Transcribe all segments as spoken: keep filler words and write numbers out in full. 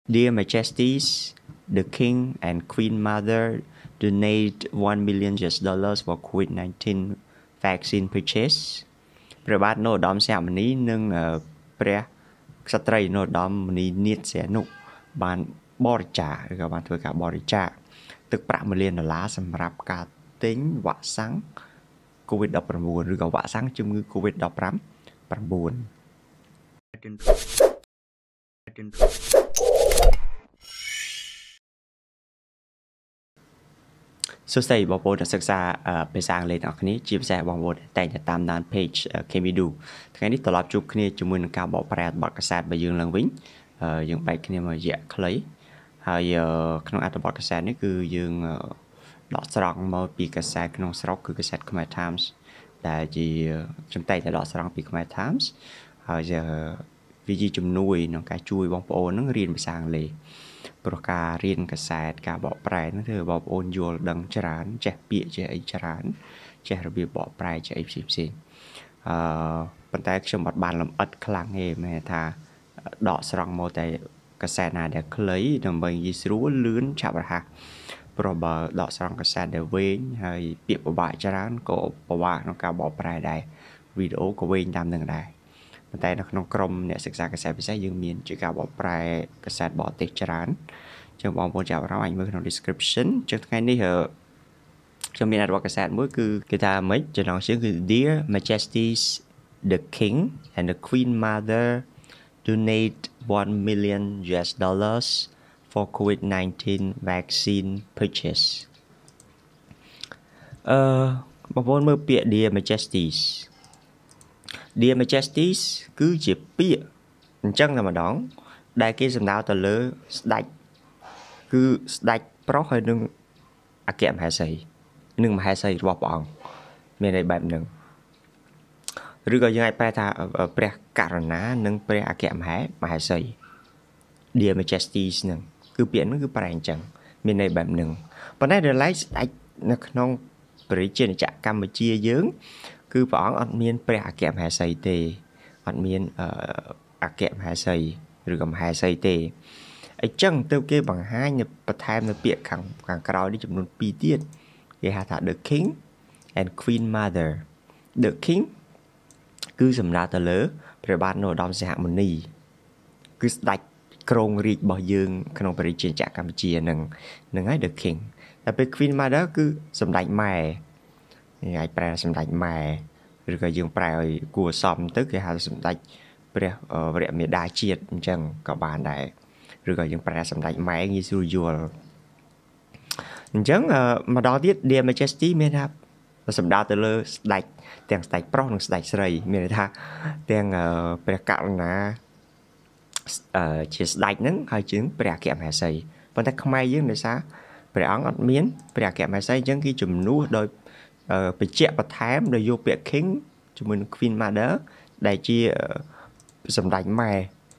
Dear Majesties, the King and Queen Mother donate one million U S dollars for COVID nineteen vaccine purchase ព្រះបាទនរោត្តមសីហមុនីនិងព្រះក្សត្រីនរោត្តមមុនីនាថសីហនុបានបរិច្ចាគឬក៏បានធ្វើការបរិច្ចាគទឹកប្រាក់មួយលានដុល្លារសម្រាប់ការទិញវ៉ាក់សាំង COVID ដប់ប្រាំបួន ឬក៏វ៉ាក់សាំងជំងឺ COVID ដប់ប្រាំបួន សួស្តីបងប្អូនអ្នកសិក្សាភាសាអង់គ្លេសទាំងអស់គ្នាជាពិសេសបងប្អូនតែងតែតាមដាន page Kemidu ថ្ងៃនេះត្រឡប់ជួបគ្នាជាមួយនឹងការបកប្រែបទកាសែតរបស់យើងឡើងវិញយើងបែកគ្នាមករយៈខ្លីហើយក្នុងអត្ថបទកាសែតនេះគឺយើងដកស្រង់មកពីកាសែតក្នុងស្រុកគឺកាសែតខ្មែរ Times ដែលជាចំតែងតែដកស្រង់ពីខ្មែរ Times ហើយវាជាជំនួយក្នុងការជួយបងប្អូននឹងរៀនភាសាអង់គ្លេសព្រោះការរៀនកាសែតការបកប្រែហ្នឹងធ្វើឲ្យបងប្អូនយល់ដឹងច្រើនចេះពាក្យចេះអីច្រើនចេះរបៀបបកប្រែចេះអីផ្សេងផ្សេងអឺប៉ុន្តែខ្ញុំអត់បានលម្អិតខ្លាំងទេមែនថាដកស្រង់មកតែកាសែតណាដែលខ្លីដើម្បីនិយាយស្រួលលឿនឆាប់រហ័សព្រោះបើដកស្រង់កាសែតដែលវែងហើយពាក្យពិបាកច្រើនក៏ពិបាកក្នុងការបកប្រែដែរវីដេអូក៏វែងតាមនឹងដែរប៉ុន្តែនៅក្នុងក្រុមអ្នកសិក្សាកាសែតពិសេសយើងមានជាការបកប្រែកាសែតបរទេសច្រើនចឹងបងប្អូនចាប់អារម្មណ៍អាចមើលក្នុង description ចឹងថ្ងៃនេះខ្ញុំមានអារម្មណ៍កាសែតមួយគឺគេថាម៉េចចំណងជើងគឺ Dear Majesties the King and the Queen Mother donate one million U S dollars for COVID nineteen vaccine purchase អឺបងប្អូនមើលពាក្យ Dear Majesties Dear Majesties គឺជាពាក្យអញ្ចឹងតែម្ដងដែលគេសំដៅទៅលើស្ដេចគឺស្ដេចប្រុសហើយនឹងអគ្គមហេសីនិងមហេសីរបស់ព្រះអង្គមានន័យបែបហ្នឹងឬក៏យើងអាចប្រែថាព្រះករុណានិងព្រះអគ្គមហេមហេសី Dear Majesties ហ្នឹងគឺពាក្យហ្នឹងគឺប្រែអញ្ចឹងមានន័យបែបហ្នឹងប៉ុន្តែដល់ឡែកស្ដេចនៅក្នុងព្រះជាណាចក្រកម្ពុជាយើងគឺព្រះអង្គអត់មានព្រះអគ្គមហេសីទេអត់មានអគ្គមហេសីឬក៏មហេសីទេអញ្ចឹងទៅគេបង្ហាញបន្ថែមនៅពាក្យខាងខាងក្រោយនេះចំនួនពីរទៀតគេហៅថា The King and Queen Mother The King គឺសំដៅទៅលើព្រះបាទនរោត្តមសីហមុនីគឺស្ដេចគ្រងរាជ្យរបស់យើងក្នុងព្រះរាជាណាចក្រកម្ពុជានឹងនឹងហើយ The King តែពេល Queen Mother គឺសម្ដេចម៉ែយើងអាចប្រែសម្ដេចម៉ែឬក៏យើងប្រែឲ្យគួរសមទៅគេហៅសម្ដេចព្រះវរមេដាជាតិអញ្ចឹងក៏បានដែរឬក៏យើងប្រែសម្ដេចម៉ែងាយស្រួលយល់អញ្ចឹងមកដល់ទៀត Dear Majesty មានថាសម្ដៅទៅលើស្ដេចទាំងស្ដេចប្រុសនិងស្ដេចស្រីមានន័យថាទាំងព្រះករុណាជាស្ដេចហ្នឹងហើយជាងព្រះអគ្គមហេសីប៉ុន្តែខ្មែរយើងដោយសារព្រះអង្គអត់មានព្រះអគ្គមហេសីអញ្ចឹងគេជំនួសដោយបញ្ជាក់បន្ថែមដោយយកពាក្យ King ជាមួយនឹង Queen Mother ដែលជាសម្ដេចម៉ែ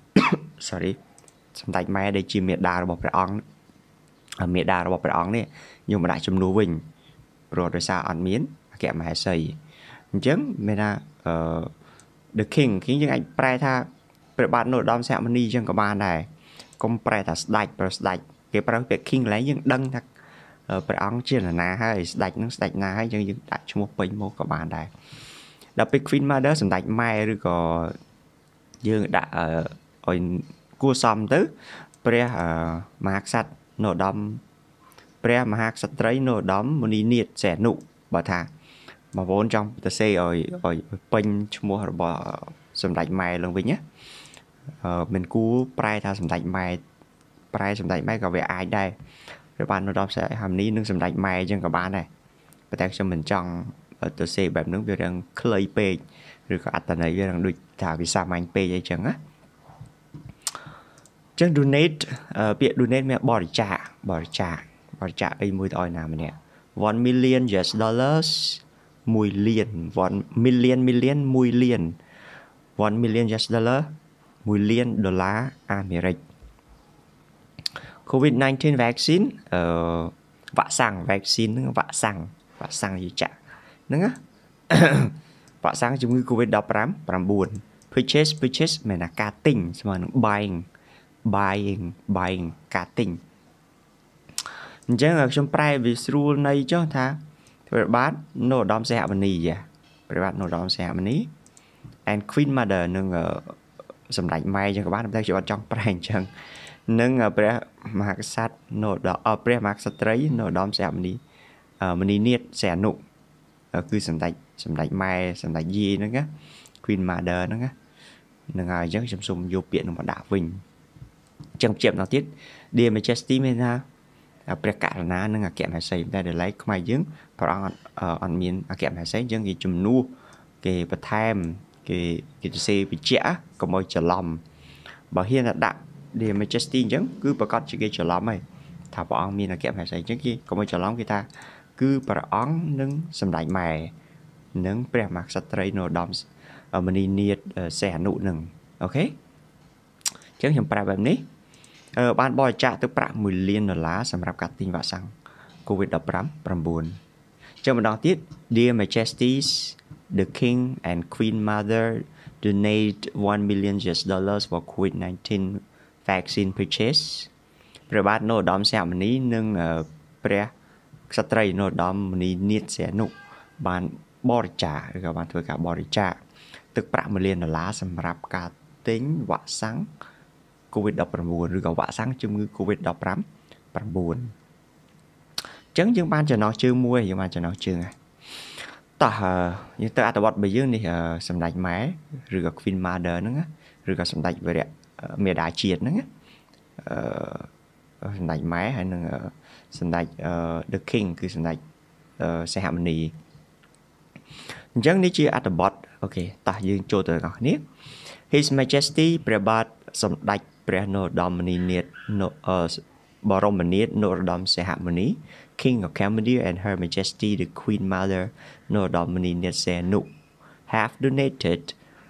sorry សម្ដេចម៉ែដែលជាមេដារបស់ព្រះអង្គមេដារបស់ព្រះអង្គនេះយកមកដាក់ជំនួសវិញព្រោះដោយសារអត់មានអគ្គមហេសីអញ្ចឹងមានថាអឺ The King King យើងអាចប្រែថាព្រះបាទនរោត្តមសីហមុនីអញ្ចឹងក៏បានដែរកុំប្រែថាស្ដេចប្រស្ដេចគេប្រើពាក្យ King កន្លែងយើងដឹងថាព្រះអង្គជានរណាហើយស្ដេចនឹងស្ដេចណាហើយអញ្ចឹងយើងដាក់ឈ្មោះពេញមកក៏បានដែរដល់ពេល Queen Mother សម្ដេចម៉ែឬក៏យើងដាក់ឲ្យគួរសមទៅព្រះមហាក្សត្រនរោត្តមព្រះមហាក្សត្រីនរោត្តមមុនីនាថសីហនុបើថាបងប្អូនចង់ទៅសេឲ្យឲ្យពេញឈ្មោះរបស់សម្ដេចម៉ែឡើងវិញណាមិនគួរប្រែថាសម្ដេចម៉ែប្រែសម្ដេចម៉ែក៏វាអាចដែរព្រះបាទនរោត្តមសីហមុនីនិងសម្ដេចម៉ែអញ្ចឹងក៏បានដែរប៉ុន្តែខ្ញុំមិនចង់ទៅសេបែបហ្នឹងវារឿងខ្លីពេកឬក៏អត្តន័យវារឿងដូចថាវាសាមញ្ញពេកអីចឹងណាចឹង donate ពាក្យ donate មានបរិច្ចាគបរិច្ចាគបរិច្ចាគអីមួយទៅឲ្យណាម្នាក់one million U S dollars មួយលានone million million មួយលានone million U S dollar មួយលានដុល្លារអាមេរិក COVID nineteen vaccine អឺវ៉ាក់សាំង vaccine ហ្នឹងវ៉ាក់សាំងវ៉ាក់សាំងយីចាក់ហ្នឹងណាវ៉ាក់សាំងជំងឺ COVID ដប់ប្រាំបួន purchase purchase មានថាការទិញស្មើនឹង buying buying buying ការទិញអញ្ចឹងខ្ញុំប្រែវាស្រួលនៃចុះថាព្រះបាទនរោត្តមសីហមុនីយ៉ាព្រះបាទនរោត្តមសីហមុនី and Queen Mother នឹងសម្ដេចម៉ែអញ្ចឹងក៏បានតែខ្ញុំអត់ចង់ប្រែអញ្ចឹងនឹងព្រះមហាក្សត្រនរោត្តមព្រះមហាក្សត្រីនរោត្តមសីហមុនីមុនីនាថសីហនុគឺសម្ដេចសម្ដេចម៉ែសម្ដេចយាយហ្នឹងណា Queen Mother ហ្នឹងណានឹងហើយអញ្ចឹងខ្ញុំសូមយកពាក្យនឹងមកដាក់វិញអញ្ចឹងជាម្ដងទៀត Dear Majesty មានថាព្រះករុណានិងអគ្គមហេសីតែដល់ឡែកខ្មែរយើងព្រះអង្គអត់មានអគ្គមហេសីអញ្ចឹងគេជំនួសគេបន្ថែមគេគេទៅសេបញ្ជាក់កុំឲ្យច្រឡំបើហ៊ានតែដាក់ Dear Majesty អញ្ចឹងគឺប្រកាសជាគេច្រឡំហើយថាព្រះអង្គមានអគ្គមហេសីអញ្ចឹងគេកុំឲ្យច្រឡំគេថាគឺព្រះអង្គនឹងសម្ដេចម៉ែនិងព្រះមហាក្សត្រីនរោត្តមមុនីនាថសីហនុនឹងអូខេអញ្ចឹងខ្ញុំប្រាប់បែបនេះបានបរិច្ចាគទៅប្រាក់មួយលានដុល្លារសម្រាប់ការទិញវ៉ាក់សាំង COVID ដប់ប្រាំ 9 ចឹងម្ដងទៀត Dear Majesties the King and Queen Mother donate one million U S dollars for COVID nineteen vaccine purchase ព្រះបាទនរោត្តមសីហមុនីនិងព្រះក្សត្រីនរោត្តមមុនីនាថសីហនុបានបរិច្ចាគឬក៏បានធ្វើការបរិច្ចាគទឹកប្រាក់មួយលានដុល្លារសម្រាប់ការទិញវ៉ាក់សាំង COVID ដប់ប្រាំ ឬក៏វ៉ាក់សាំងជំងឺ COVID ដប់ប្រាំ 9 អញ្ចឹងយើងបានចំណោះជើងមួយយើងបានចំណោះជើងហើយតោះយើងទៅអត្ថបទរបស់យើងនេះសម្ដេចម៉ែឬក៏ Queen Mother ហ្នឹងឬក៏សម្ដេចវរៈមេដាជាតិហ្នឹងអឺសម្ដេចម៉ែហើយនឹងសម្ដេច The King គឺសម្ដេចសីហមុនីអញ្ចឹងនេះជាអត្ថបទអូខេតោះយើងចូលទៅទាំងអស់គ្នា His Majesty ព្រះបាទសម្ដេចព្រះនរោត្តមមុនីនាថបរមនាថនរោត្តមសីហមុនី King of Cambodia and Her Majesty the Queen Mother នរោត្តមមុនីនាថសីហនុ have donated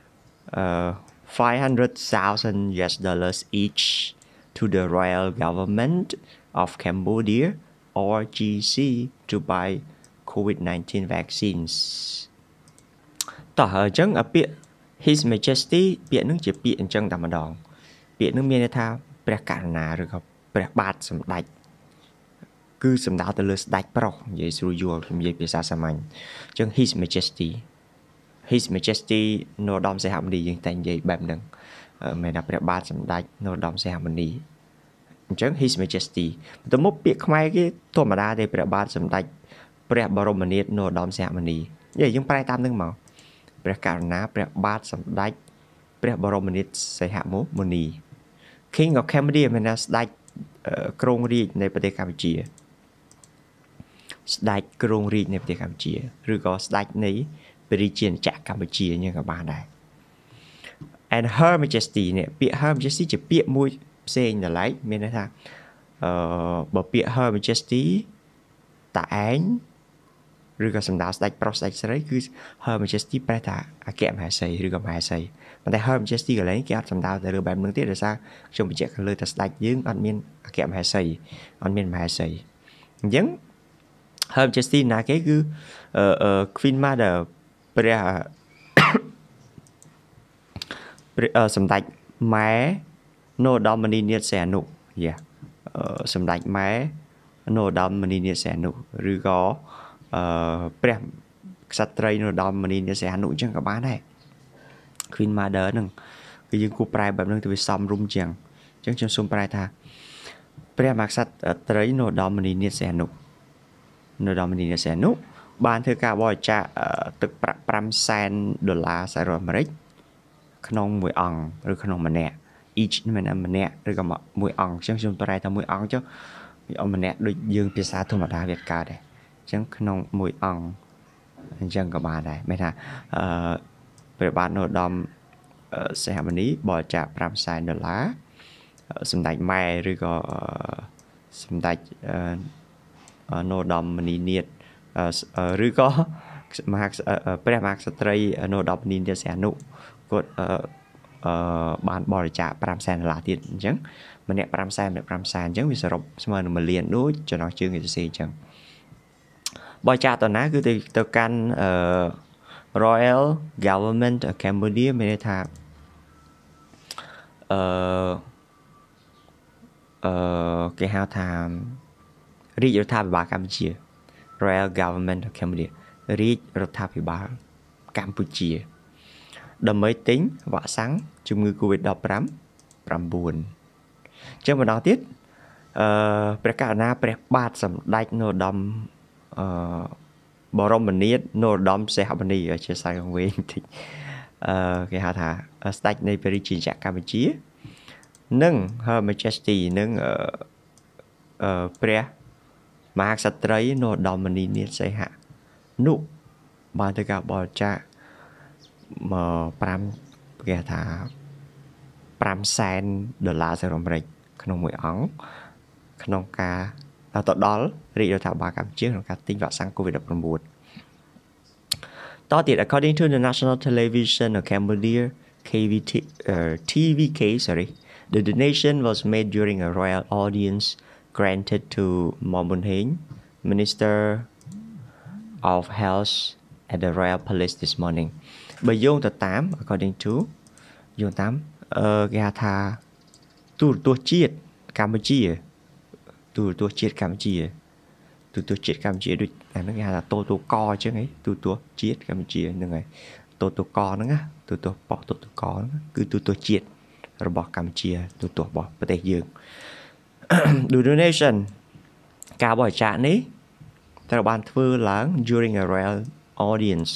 uh, five hundred thousand U S dollars each to the Royal Government of Cambodia or G C to buy COVID nineteen vaccines តោះអញ្ចឹងពាក្យ His Majesty ពាក្យហ្នឹងជាពាក្យអញ្ចឹងតែម្ដងពាក្យហ្នឹងមានន័យថាព្រះករុណាឬក៏ព្រះបាទសម្ដេចគឺសំដៅទៅលើស្ដេចប្រុសនិយាយស្រួលយល់ខ្ញុំនិយាយភាសាសាមញ្ញអញ្ចឹង His Majesty His Majesty នរោត្តមសីហមុនីយើងតែនិយាយបែបហ្នឹងមិនថាព្រះបាទសម្ដេចនរោត្តមសីហមុនីអញ្ចឹង His Majesty បន្ទាប់មកពាក្យខ្មែរគេធម្មតាទេព្រះបាទសម្ដេចព្រះបរមនាថនរោត្តមសីហមុនីនិយាយយើងប្រែតាមហ្នឹងមកព្រះករុណាព្រះបាទសម្ដេចព្រះបរមនាថសីហមុនី King of Cambodia មានថាស្ដេចគ្រងរាជនៃប្រទេសកម្ពុជាស្ដេចគ្រងរាជនៃប្រទេសកម្ពុជាឬក៏ស្ដេចនៃព្រះរាជាណាចក្រកម្ពុជាហ្នឹងក៏បានដែរ and Her Majesty នេះពាក្យ Her Majesty ជាពាក្យមួយផ្សេងដល់ឡែកមានន័យថាអឺបើពាក្យ Her Majesty តាឯងឬក៏សម្ដៅស្ដេចប្រុសស្ដេចស្រីគឺ Her Majesty ប្រែថាអគ្គមហេសីឬក៏មហេសីប៉ុន្តែ Her Majesty កន្លែងគេអត់សម្ដៅទៅលើបែបហ្នឹងទេដោយសារខ្ញុំបញ្ជាក់ខាងលើថាស្ដេចយើងអត់មានអគ្គមហេសីអត់មានមហេសីអញ្ចឹង Her Majesty ណាគេគឺ Queen Mother ព្រះព្រះសម្ដេចម៉ែនរោត្តមមុនីនាថសីហនុយ៉ាសម្ដេចម៉ែនរោត្តមមុនីនាថសីហនុឬក៏អឺព្រះក្សត្រីនរោត្តមមុនីនាថសីហនុអញ្ចឹងក៏បានដែរ Queen Mother ហ្នឹងគឺយើងគួរប្រែបែបហ្នឹងទៅវាសមរម្យជាងអញ្ចឹងខ្ញុំសូមប្រែថាព្រះមហាក្សត្រីនរោត្តមមុនីនាថសីហនុនរោត្តមមុនីនាថសីហនុបានធ្វើការបរិច្ចាគទឹកប្រាក់fiveសែនដុល្លារសហរដ្ឋអាមេរិកក្នុងមួយអង្គឬក្នុងម្នាក់ each មិនមែនម្នាក់ឬក៏មួយអង្គអញ្ចឹងខ្ញុំប្រែថាមួយអង្គចុះម្នាក់ដូចយើងភាសាធម្មតាវាកើតដែរអញ្ចឹងក្នុងមួយអង្គអញ្ចឹងក៏បានដែរមានថាអឺព្រះបាទនរោត្តមសីហមុនីបរិច្ចាគfiveសែនដុល្លារសម្ដេចម៉ែឬក៏សម្ដេចនរោត្តមមុនីនាថឬក៏មហាព្រះមហាក្សត្រីនរោត្តមមុនីនាថសីហនុគាត់អឺអឺបានបរិច្ចាគfiveសែនដុល្លារទៀតអញ្ចឹងម្នាក់fiveសែនម្នាក់fiveសែនអញ្ចឹងវាសរុបស្មើនឹងមួយលានដូចចំណោះជើងគេសរសេរអញ្ចឹងបរិច្ចាគតណាគឺទៅទៅកាន់អឺ Royal Government Cambodia មានន័យថាអឺអឺគេហៅថារាជរដ្ឋាភិបាលកម្ពុជា Royal Government of Cambodia រាជរដ្ឋាភិបាលកម្ពុជាដើម្បីទិញវ៉ាក់សាំងជំងឺ Covid ដប់ប្រាំ 9 ចឹងម្ដងទៀតអឺព្រះករុណាព្រះបាទសម្ដេចនរោត្តមអឺបរមនាថនរោត្តមសីហមុនីជាសាយវែងបន្តិចអឺគេហៅថាស្ដេចនៃព្រះរាជាណាចក្រកម្ពុជានិង Her Majesty និងអឺអឺព្រះមហាក្សត្រីនរោត្តមមុនីនាថសីហនុបានទៅការបរិច្ចាគមក5គេថា5សែនដុល្លារសហរដ្ឋអាមេរិកក្នុងមួយអង្គក្នុងការទៅដល់រាជរដ្ឋាភិបាលកម្ពុជាក្នុងការទិញវ៉ាក់សាំង Covid ដប់ប្រាំ តទៀត according to the National Television of Cambodia K V T uh, T V K sorry the donation was made during a royal audience granted to Momun Heng Minister of Health at the Royal Palace this morning បើយោងទៅតាម according to យោងតាមអឺគេហៅថាទូរទស្សន៍ជាតិកម្ពុជាទូរទស្សន៍ជាតិកម្ពុជាទូរទស្សន៍ជាតិកម្ពុជាដូចអាហ្នឹងគេហៅថាតូតូកអញ្ចឹងហីទូរទស្សន៍ជាតិកម្ពុជាហ្នឹងហើយតូតូកហ្នឹងណាទូរទស្សន៍ប៉ុស្តិ៍តូតូកហ្នឹងគឺទូរទស្សន៍ជាតិរបស់កម្ពុជាទូរទស្សន៍របស់ប្រទេសយើង The donation ការបរិច្ចាគនេះត្រូវបានធ្វើឡើង during a royal audience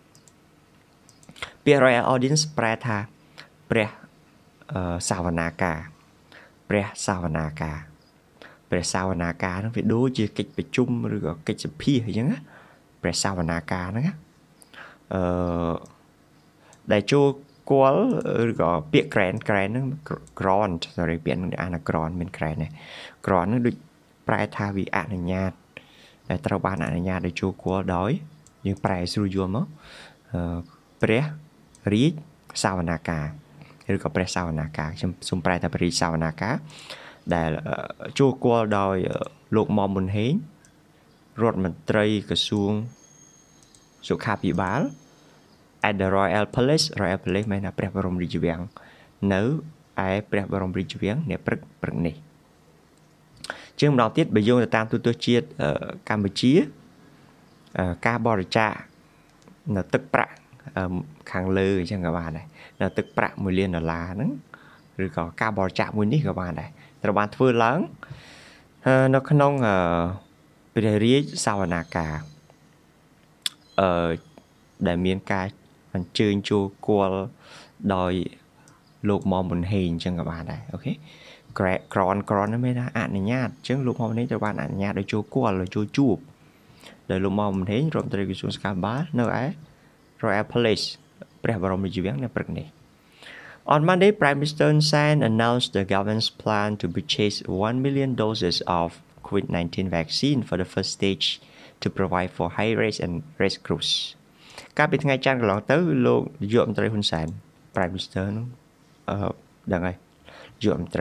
ពាក្យ royal audience ប្រែថាព្រះសាវនាការព្រះសាវនាការព្រះសាវនាការហ្នឹងវាដូចជាកិច្ចប្រជុំឬក៏កិច្ចសភាអញ្ចឹងណាព្រះសាវនាការហ្នឹងអឺដែលចូលគាល់ឬក៏ពាក្យ grant grant ហ្នឹង grant sorry ពាក្យហ្នឹងអាន grant មាន grant ដែរ grant ហ្នឹងដូចប្រែថាវាអនុញ្ញាតដែលត្រូវបានអនុញ្ញាតឲ្យចូលគាល់ដោយយើងប្រែស្រួលយល់មកព្រះរាជសាវនាការឬក៏ព្រះសាវនាការខ្ញុំសូមប្រែថាព្រះរាជសាវនាការដែលចូលគាល់ដោយលោកមុំមុនហេងរដ្ឋមន្ត្រីក្រសួងសុខាភិបាល at the Royal Palace Royal Palace មានថាព្រះបរមរាជវាំងនៅឯព្រះបរមរាជវាំងអ្នកព្រឹកព្រឹកនេះជាងម្ដងទៀតបើយោងទៅតាមទូតទស្សន៍ជាតិកម្ពុជាការបរិច្ចាគនៅទឹកប្រាក់ខាងលើអញ្ចឹងក៏បានដែរនៅទឹកប្រាក់មួយលានដុល្លារហ្នឹងឬក៏ការបរិច្ចាគមួយនេះក៏បានដែរត្រូវបានធ្វើឡើងនៅក្នុងព្រះរាជសាវនាការអឺដែលមានការអញ្ជើញចូលគាល់ដោយលោកមុំមុនហេងអញ្ចឹងក៏បានដែរអូខេក្រនក្រនហ្នឹងមានថាអនុញ្ញាតអញ្ចឹងលោកមុំមុនហេងត្រូវបានអនុញ្ញាតឲ្យចូលគាល់ឲ្យចូលជួបដោយលោកមុំមុនហេងរដ្ឋមន្ត្រីក្រសួងសុខាភិបាលនៅឯ Royal Palace ព្រះបរមរាជវាំងនៅព្រឹកនេះ On Monday, Prime Minister Hun Sen announced the government's plan to purchase one million doses of Covid nineteen vaccine for the first stage to provide for high-risk and risk groups. កាលពីថ្ងៃច័ន្ទកន្លងទៅលោកនាយករដ្ឋមន្ត្រីហ៊ុនសែន Prime Minister នោះអឺដឹងហើយនាយករដ្ឋមន្ត្រី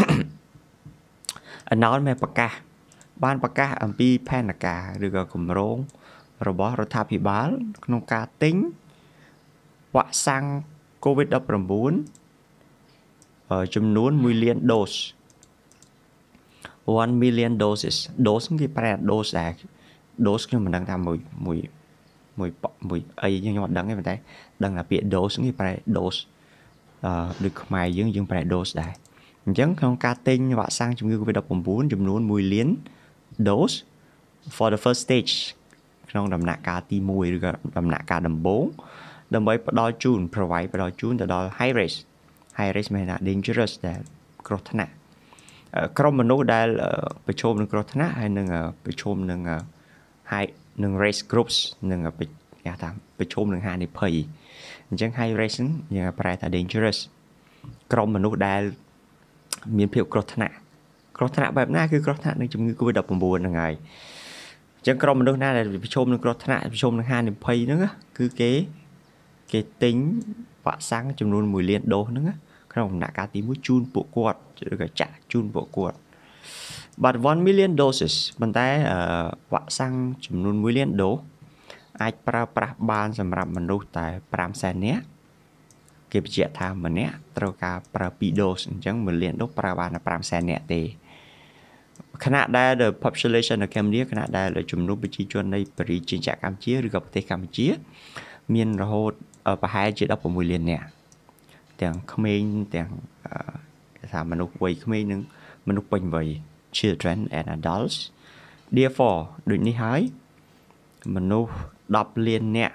announce មកប្រកាសបានប្រកាសអំពីផែនការឬក៏គម្រោងរបស់រដ្ឋាភិបាលក្នុងការទិញវ៉ាក់សាំង Covid ដប់ប្រាំ ចំនួនoneលានដូសone million doses ដូសគេប្រែ dose ដែរដូសខ្ញុំមិនដឹងថាមួយមួយមួយមួយអីខ្ញុំអត់ដឹងទេប៉ុន្តែដឹងថាពាក្យ dose គេប្រែ dose អឺដូចខ្មែរយើងយើងប្រែ dose ដែរអញ្ចឹងក្នុងការទិញវ៉ាក់សាំងជំងឺ Covid ដប់ប្រាំ ចំនួនoneលាន dose for the first stage ក្នុងដំណាក់កាលទីoneឬក៏ដំណាក់កាលដំបូងដើម្បីផ្ដល់ជូន provide ផ្ដល់ជូនទៅដល់ high risk high risk មានថា dangerous ដែលគ្រោះថ្នាក់ក្រុមមនុស្សដែលប្រឈមនឹងគ្រោះថ្នាក់ហើយនឹងប្រឈមនឹង high នឹង risk groups នឹងគេថាប្រឈមនឹងហានិភ័យអញ្ចឹង high risk យើងប្រែថា dangerous ក្រុមមនុស្សដែលមានភាពគ្រោះថ្នាក់គ្រោះថ្នាក់បែបណាគឺគ្រោះថ្នាក់នឹងជំងឺ Covid ដប់ប្រាំ ហ្នឹងហើយអញ្ចឹងក្រុមមនុស្សណាដែលប្រឈមនឹងគ្រោះថ្នាក់ប្រឈមនឹងហានិភ័យហ្នឹងគឺគេគេទិញវ៉ាក់សាំងចំនួនoneលានដូសហ្នឹងក្នុងដំណាក់កាលទីoneជូនពួកគាត់ឬក៏ចាក់ជូនពួកគាត់ but one million doses ប៉ុន្តែវ៉ាក់សាំងចំនួនoneលានដូសអាចប្រើប្រាស់បានសម្រាប់មនុស្សតែfiveសែននាក់គេបញ្ជាក់ថាម្នាក់ត្រូវការប្រើtwoដូសអញ្ចឹងoneលានដូសប្រើបានតែfiveសែននាក់ទេขณะได้ the population ในកម្ពុជាขณะដែលចំនួនប្រជាជននៃប្រជាជាតិកម្ពុជាឬក៏ប្រទេសកម្ពុជាមានរហូតប្រហែលជាដប់ប្រាំមួយលាននាក់ទាំងក្មេងទាំងគេថាមនុស្សវ័យក្មេងនិងមនុស្សពេញវ័យ children and adults therefore ដូចនេះហើយមនុស្សដប់លាននាក់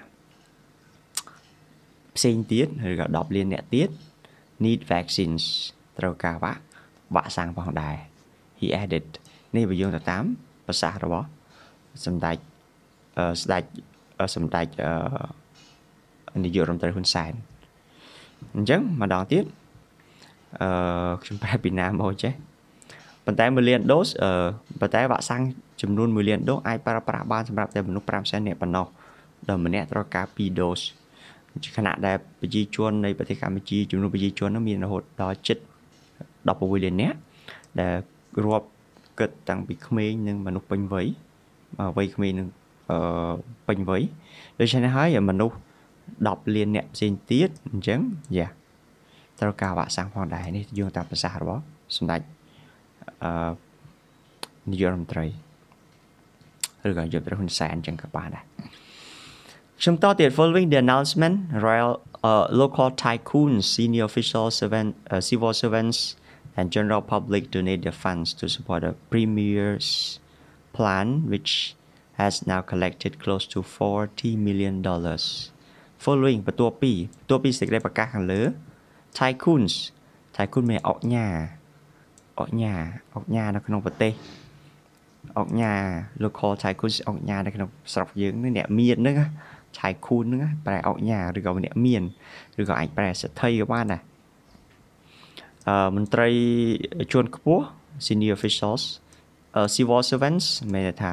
ផ្សេងទៀតឬក៏ដប់លាននាក់ទៀត need vaccines ត្រូវការវ៉ាវ៉ាក់សាំងផងដែរ he added នេះបើយើងទៅតាមប្រសាសន៍របស់សម្ដេចស្ដេចសម្ដេចនាយករដ្ឋមន្ត្រីហ៊ុនសែនអញ្ចឹងម្ដងទៀតអឺខ្ញុំប្រែពីណាមកចេះប៉ុន្តែមួយលានដូសអឺប៉ុន្តែវ៉ាក់សាំងចំនួនមួយលានដូសអាចប្រើប្រាស់បានសម្រាប់តែមនុស្ស5សែននាក់ប៉ុណ្ណោះដល់ម្នាក់ត្រូវការពីរដូសខណៈដែលប្រជាជននៃប្រទេសកម្ពុជាចំនួនប្រជាជននោះមានរហូតដល់ជិតដប់ប្រាំមួយលាននាក់ដែលរាប់គិតតាំងពីក្មេងនិងមនុស្សពេញវ័យវ័យក្មេងនិងអឺពេញវ័យដូច្នេះហើយមនុស្សដប់លាននាក់ផ្សេងទៀតអញ្ចឹងយ៉ាត្រូវការវ៉ាក់សាំងផងដែរនេះយោងតាមប្រសាសន៍របស់សម្ដេចអឺនាយករដ្ឋមន្ត្រីឬក៏នាយករដ្ឋមន្ត្រីហ៊ុនសែនអញ្ចឹងក៏បានដែរខ្ញុំតទៀត following the announcement royal uh, local tycoons senior official servant uh, civil servants and general public donate their funds to support the premier's plan which has now collected close to forty million dollars following បន្ទាប់ពីបន្ទាប់ពីសេចក្តីប្រកាសខាងលើ tycoons tycoon មានអុកញ៉ាអុកញ៉ាអុកញ៉ានៅក្នុងប្រទេសអុកញ៉ា local tycoons អុកញ៉ានៅក្នុងស្រុកយើងនេះអ្នកមានហ្នឹងtycoon ហ្នឹងប្រែអុកញ៉ាឬក៏អ្នកមានឬក៏អាចប្រែសេដ្ឋីក៏បានដែរអឺមន្ត្រីជាន់ខ្ពស់ senior officials uh, civil servants មានថា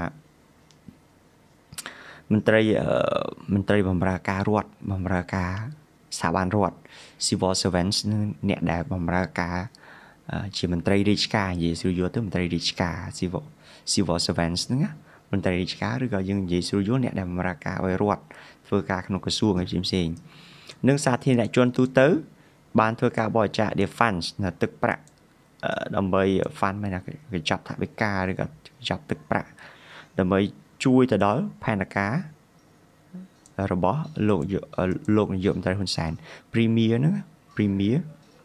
មន្ត្រីមន្ត្រីបម្រើការរដ្ឋបម្រើការស្ថាប័នរដ្ឋ civil servants អ្នកដែលបម្រើការជាមន្ត្រីរាជការនិយាយស្រួលយល់ទៅមន្ត្រីរាជការ civil civil servants ហ្នឹងណាមន្ត្រីរាជការឬក៏យើងនិយាយស្រួលយល់អ្នកដែលបម្រើការឲ្យរដ្ឋធ្វើការក្នុងក្រសួងឲ្យផ្សេងៗនិងសាធារណជនទូទៅបានធ្វើការបរិច្ចាគ their funds នៅទឹកប្រាក់ដើម្បី fund មានគេចាប់ថវិកាឬក៏ចាប់ទឹកប្រាក់ដើម្បីជួយទៅដល់ផែនការរបស់លោកលោកនាយករដ្ឋមន្ត្រីហ៊ុនសែន Premier ហ្នឹង Premier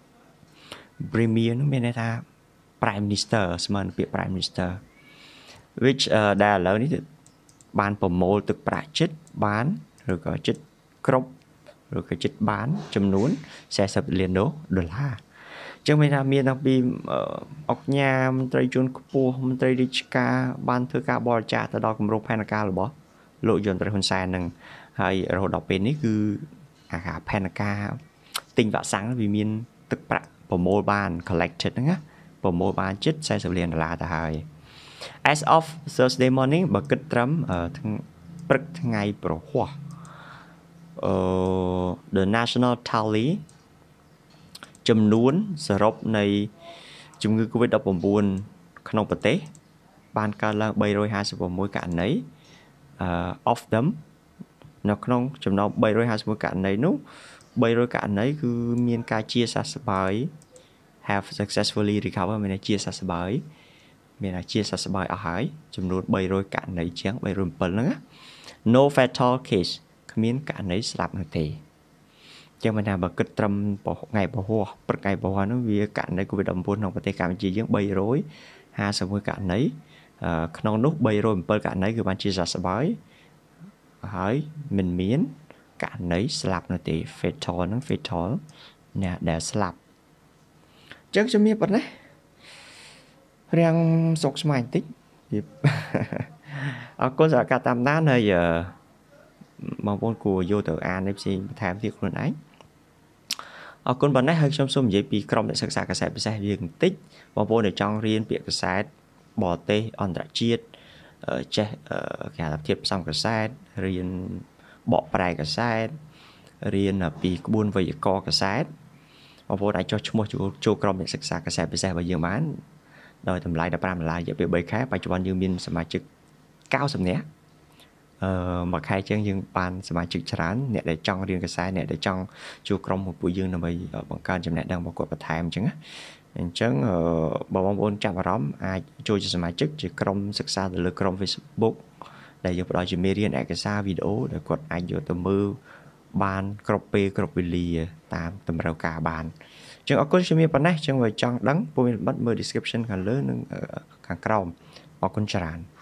Premier ហ្នឹងមានន័យថា Prime Minister ស្មើនឹងពាក្យ Prime Minister which ដែលឥឡូវនេះបានប្រមូលទឹកប្រាក់ចិត្តបានឬក៏ចិត្តគ្រប់ឬក៏ចិត្តបានចំនួន40លានដុល្លារអញ្ចឹងមានថាមានតាំងពីអុកញ៉ាមន្ត្រីជាន់ខ្ពស់មន្ត្រីរាជការបានធ្វើការបរិច្ចាគទៅដល់គម្រោងផែនការរបស់លោកយមត្រីហ៊ុនសែននឹងហើយរហូតដល់ពេលនេះគឺអាការផែនការទិញវ៉ាក់សាំងវាមានទឹកប្រាក់ប្រមូលបាន collected ហ្នឹងណាប្រមូលបានជិត40លានដុល្លារទៅហើយ as of Thursday morning បើគិតត្រឹមព្រឹកថ្ងៃប្រហ័សអឺ the national tally ចំនួនសរុបនៃជំងឺ COVID ដប់ប្រាំបួន ក្នុងប្រទេសបានកើនឡើង356ករណី uh, of them នៅក្នុងចំណោម356ករណីនោះ300ករណីគឺមានការជាសះស្បើយ have successfully recover មានជាសះស្បើយមានជាសះស្បើយអស់ហើយចំនួន300ករណីជាង307ហ្នឹងណា no fatal case គ្មានករណីស្លាប់នោះទេចឹងមិនថាបើគិតត្រឹមថ្ងៃពហុព្រឹកថ្ងៃពហុនោះវាករណី COVID ដប់ប្រាំបួន ក្នុងប្រទេសកម្ពុជាយើង351ករណីក្នុងនោះ307ករណីគឺបានជាសះស្បើយហើយមិនមានករណីស្លាប់នោះទេ fatal ហ្នឹង fatal អ្នកដែលស្លាប់ចឹងខ្ញុំមានប៉ុណ្ណេះរៀងសុកស្មាញបន្តិចអរគុណសម្រាប់ការតាមដានហើយបងប្អូនគួរយកទៅអាននេះផ្សេងបន្ថែមទៀតខ្លួនឯងអរគុណប៉ុណ្ណេះហើយខ្ញុំសូមនិយាយពីក្រុមអ្នកសិក្សាកាសែតពិសេសយើងបន្តិចបងប្អូនដែលចង់រៀនពាក្យកាសែតបរទេសអន្តរជាតិចេះគេហៅថាធាតុផ្សំកាសែតរៀនបកប្រែកាសែតរៀនពីក្បួនវេយ្យាករណ៍កាសែតបងប្អូនអាចចុះឈ្មោះចូលក្រុមអ្នកសិក្សាកាសែតពិសេសរបស់យើងបានដោយតម្លៃ15ដុល្លាររយៈពេល3ខែបច្ចុប្បន្នយើងមានសមាជិក90នាក់អឺមួយខែជាងយើងបានសមាជិកច្រើនអ្នកដែលចង់រៀនកាសែតអ្នកដែលចង់ជួបក្រុមរបស់ពួកយើងដើម្បីបង្កើនចំណេះដឹងរបស់គាត់បន្ថែមអញ្ចឹងណាអញ្ចឹងបើបងប្អូនចាប់អារម្មណ៍អាចចូលជាសមាជិកជាក្រុមសិក្សាទៅលើក្រុម Facebook ដែលយើងផ្ដល់ជាមេរៀនឯកសារវីដេអូដែលគាត់អាចយកទៅមើលបានគ្រប់ពេលគ្រប់វេលាតាមតម្រូវការបានអញ្ចឹងអរគុណជំរាបប៉ុណ្ណេះអញ្ចឹងបើចង់ដឹងព័ត៌មានបិទមើល description ខាងលើនិងខាងក្រោមអរគុណច្រើន